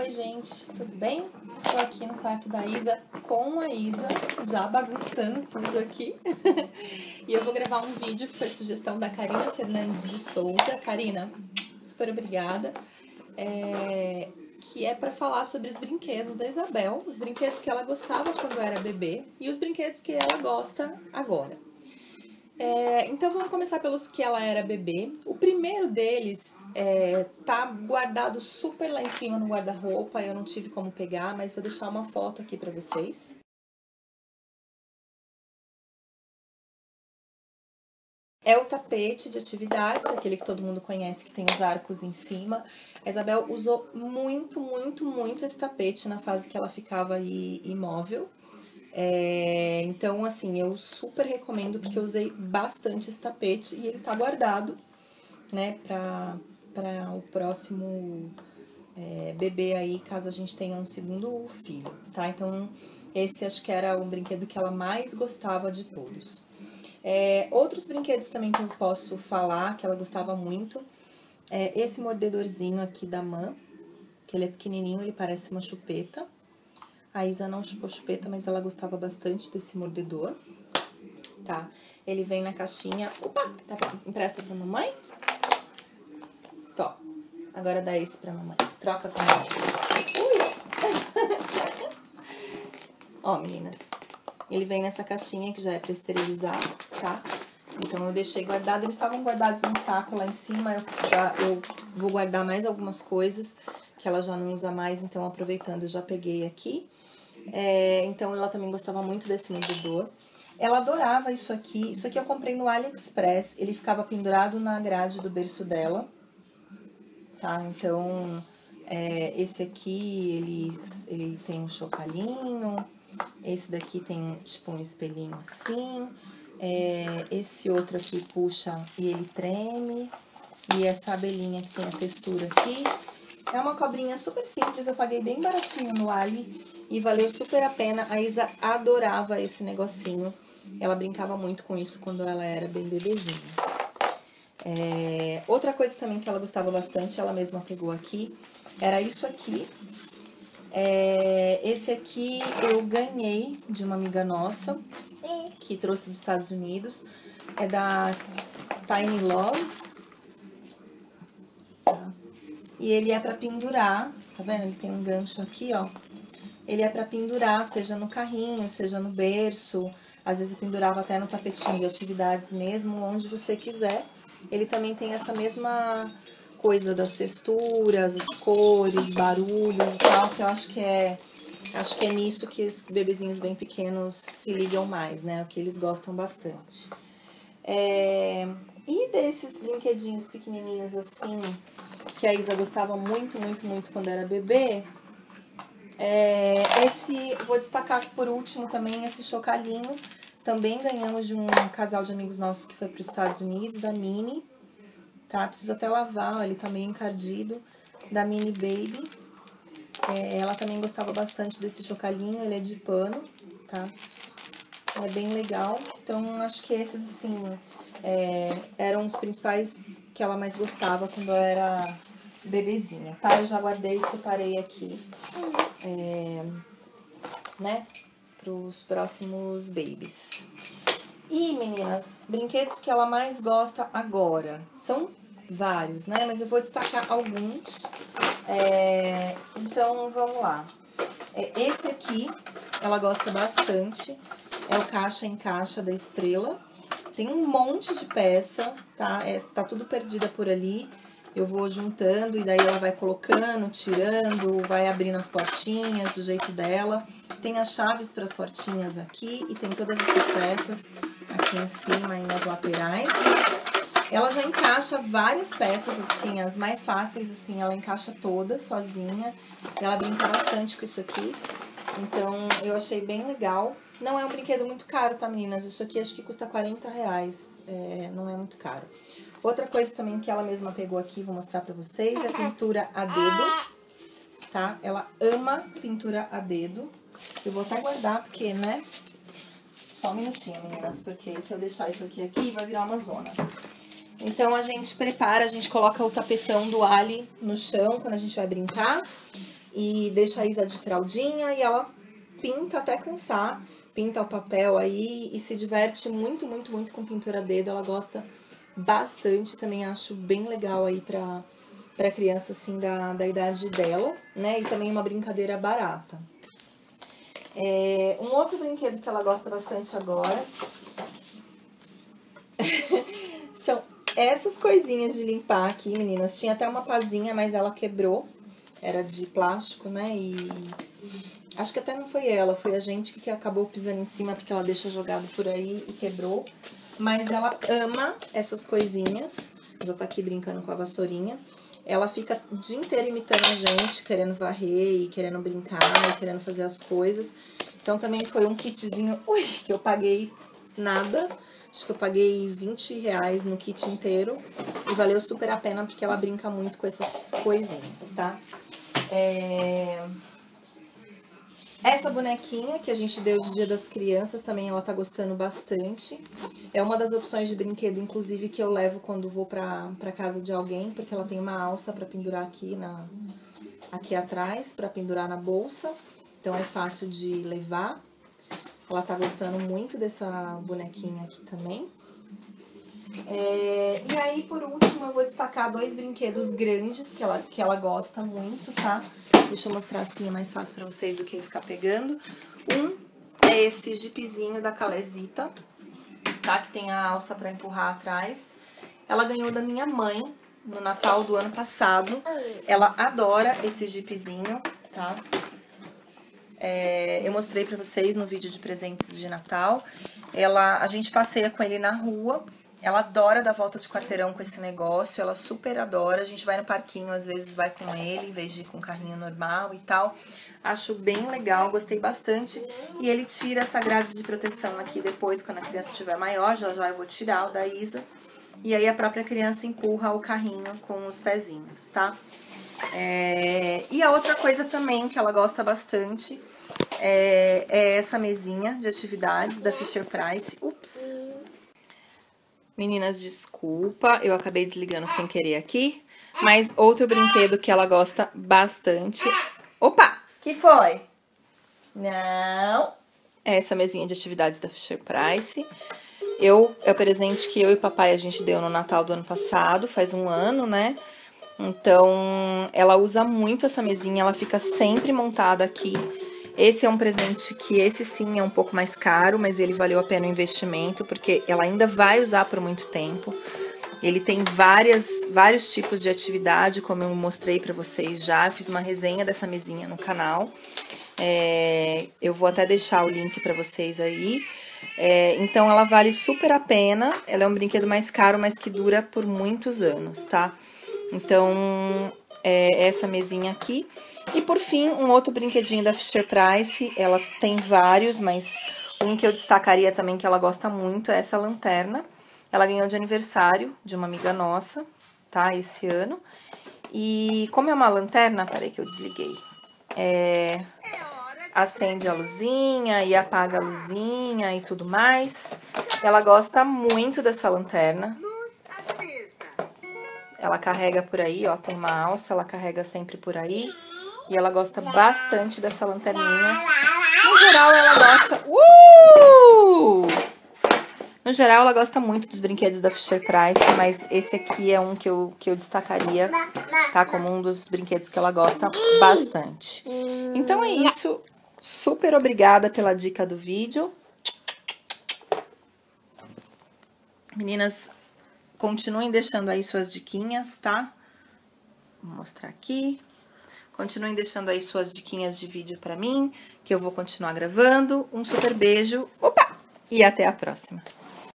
Oi, gente, tudo bem? Tô aqui no quarto da Isa com a Isa, já bagunçando tudo aqui. E eu vou gravar um vídeo que foi sugestão da Karina Fernandes de Souza. Karina, super obrigada. Que é para falar sobre os brinquedos da Isabel, os brinquedos que ela gostava quando era bebê e os brinquedos que ela gosta agora. Então vamos começar pelos que ela era bebê. O primeiro deles tá guardado super lá em cima no guarda-roupa, eu não tive como pegar, mas vou deixar uma foto aqui pra vocês. É o tapete de atividades, aquele que todo mundo conhece, que tem os arcos em cima. A Isabel usou muito esse tapete na fase que ela ficava imóvel. Então, assim, eu super recomendo, porque eu usei bastante esse tapete e ele tá guardado, né, para o próximo bebê aí, caso a gente tenha um segundo filho, tá? Então, esse acho que era o brinquedo que ela mais gostava de todos. Outros brinquedos também que eu posso falar, que ela gostava muito, esse mordedorzinho aqui da Man, que ele é pequenininho, ele parece uma chupeta. A Isa não chupou chupeta, mas ela gostava bastante desse mordedor, tá? Ele vem na caixinha... Opa! Tá, empresta pra mamãe? Tó. Agora dá esse pra mamãe. Troca com ela. Ui! Ó, meninas. Ele vem nessa caixinha que já é pra esterilizar, tá? Então, eu deixei guardado. Eles estavam guardados num saco lá em cima. Eu vou guardar mais algumas coisas que ela já não usa mais. Então, aproveitando, eu já peguei aqui. Então, ela também gostava muito desse mordedor. Ela adorava isso aqui. Isso aqui eu comprei no AliExpress. Ele ficava pendurado na grade do berço dela. Tá? Então, esse aqui, ele tem um chocalhinho. Esse daqui tem, tipo, um espelhinho assim. Esse outro aqui puxa e ele treme. E essa abelhinha que tem a textura aqui. É uma cobrinha super simples, eu paguei bem baratinho no Ali e valeu super a pena. A Isa adorava esse negocinho. Ela brincava muito com isso quando ela era bem bebezinha. Outra coisa também que ela gostava bastante, ela mesma pegou aqui, era isso aqui. Esse aqui eu ganhei de uma amiga nossa, que trouxe dos Estados Unidos. É da Tiny Love. E ele é pra pendurar, tá vendo? Ele tem um gancho aqui, ó. Ele é pra pendurar, seja no carrinho, seja no berço. Às vezes eu pendurava até no tapetinho de atividades mesmo, onde você quiser. Ele também tem essa mesma coisa das texturas, as cores, barulhos e tal, que eu acho que é nisso que os bebezinhos bem pequenos se ligam mais, né? O que eles gostam bastante. E desses brinquedinhos pequenininhos assim, que a Isa gostava muito quando era bebê, vou destacar por último também esse chocalhinho. Também ganhamos de um casal de amigos nossos que foi para os Estados Unidos, da Mini, tá? Preciso até lavar, ó, ele tá meio encardido, da Mini Baby. Ela também gostava bastante desse chocalhinho, ele é de pano, tá? É bem legal. Então, acho que esses, assim, eram os principais que ela mais gostava quando ela era bebezinha, tá? Eu já guardei e separei aqui, né, pros próximos babies. E, meninas, brinquedos que ela mais gosta agora. São vários, né? Mas eu vou destacar alguns. Então, vamos lá. Esse aqui, ela gosta bastante. É o caixa em caixa da Estrela. Tem um monte de peça, tá? Tá tudo perdida por ali. Eu vou juntando e daí ela vai colocando, tirando, vai abrindo as portinhas do jeito dela. Tem as chaves para as portinhas aqui e tem todas essas peças aqui em cima e nas laterais. Ela já encaixa várias peças, assim, as mais fáceis, assim, ela encaixa todas sozinha. Ela brinca bastante com isso aqui. Então, eu achei bem legal. Não é um brinquedo muito caro, tá, meninas? Isso aqui acho que custa R$40, não é muito caro. Outra coisa também que ela mesma pegou aqui, vou mostrar pra vocês, é pintura a dedo, tá? Ela ama pintura a dedo. Eu vou até guardar, porque, né? Só um minutinho, meninas, porque se eu deixar isso aqui vai virar uma zona. Então, a gente prepara, a gente coloca o tapetão do Ali no chão quando a gente vai brincar. e deixa a Isa de fraldinha e ela pinta até cansar, pinta o papel aí e se diverte muito, muito, muito com pintura a dedo. Ela gosta bastante, também acho bem legal aí pra criança, assim, da idade dela, né? E também uma brincadeira barata. Um outro brinquedo que ela gosta bastante agora são essas coisinhas de limpar aqui, meninas. Tinha até uma pazinha, mas ela quebrou. Era de plástico, né? E acho que até não foi ela, foi a gente que acabou pisando em cima, porque ela deixa jogado por aí e quebrou. Mas ela ama essas coisinhas. Já tá aqui brincando com a vassourinha. Ela fica o dia inteiro imitando a gente, querendo varrer e querendo brincar e querendo fazer as coisas. Então também foi um kitzinho, que eu paguei nada. Acho que eu paguei R$20 no kit inteiro. E valeu super a pena, porque ela brinca muito com essas coisinhas, tá? Essa bonequinha que a gente deu de Dia das Crianças também ela tá gostando bastante. É uma das opções de brinquedo, inclusive, que eu levo quando vou pra casa de alguém, porque ela tem uma alça pra pendurar aqui atrás, pra pendurar na bolsa. Então é fácil de levar. Ela tá gostando muito dessa bonequinha aqui também. E aí, por último, eu vou destacar 2 brinquedos grandes que ela gosta muito, tá? Deixa eu mostrar assim, é mais fácil pra vocês do que ficar pegando. Um é esse jipezinho da Calezita, tá? Que tem a alça pra empurrar atrás. Ela ganhou da minha mãe no Natal do ano passado. Ela adora esse jipezinho, tá? Eu mostrei pra vocês no vídeo de presentes de Natal. A gente passeia com ele na rua. Ela adora dar volta de quarteirão com esse negócio, ela super adora. A gente vai no parquinho, às vezes vai com ele, em vez de ir com um carrinho normal e tal. Acho bem legal, gostei bastante. E ele tira essa grade de proteção aqui depois, quando a criança estiver maior. Já já eu vou tirar o da Isa. E aí a própria criança empurra o carrinho com os pezinhos, tá? E a outra coisa também que ela gosta bastante é essa mesinha de atividades da Fisher-Price. Ups! Meninas, desculpa, eu acabei desligando sem querer aqui. Mas outro brinquedo que ela gosta bastante... Opa! Que foi? Não! É essa mesinha de atividades da Fisher-Price. É o presente que eu e o papai a gente deu no Natal do ano passado, faz um ano, né? Então, ela usa muito essa mesinha, ela fica sempre montada aqui. Esse é um presente que esse sim é um pouco mais caro, mas ele valeu a pena o investimento, porque ela ainda vai usar por muito tempo. Ele tem vários tipos de atividade, como eu mostrei pra vocês já. Eu fiz uma resenha dessa mesinha no canal. Eu vou até deixar o link pra vocês aí. Então, ela vale super a pena. Ela é um brinquedo mais caro, mas que dura por muitos anos, tá? Então, essa mesinha aqui. E por fim, um outro brinquedinho da Fisher-Price, ela tem vários, mas um que eu destacaria também que ela gosta muito é essa lanterna. Ela ganhou de aniversário de uma amiga nossa, tá, esse ano. E como é uma lanterna, peraí que eu desliguei, acende a luzinha e apaga a luzinha e tudo mais. Ela gosta muito dessa lanterna. Ela carrega por aí, ó, tem uma alça, ela carrega sempre por aí. E ela gosta bastante dessa lanterninha. No geral, ela gosta... No geral, ela gosta muito dos brinquedos da Fisher-Price, mas esse aqui é um que eu destacaria, tá? Como um dos brinquedos que ela gosta bastante. Então é isso. Super obrigada pela dica do vídeo. Meninas, continuem deixando aí suas diquinhas, tá? Vou mostrar aqui. Continuem deixando aí suas diquinhas de vídeo pra mim, que eu vou continuar gravando. Um super beijo, opa! E até a próxima.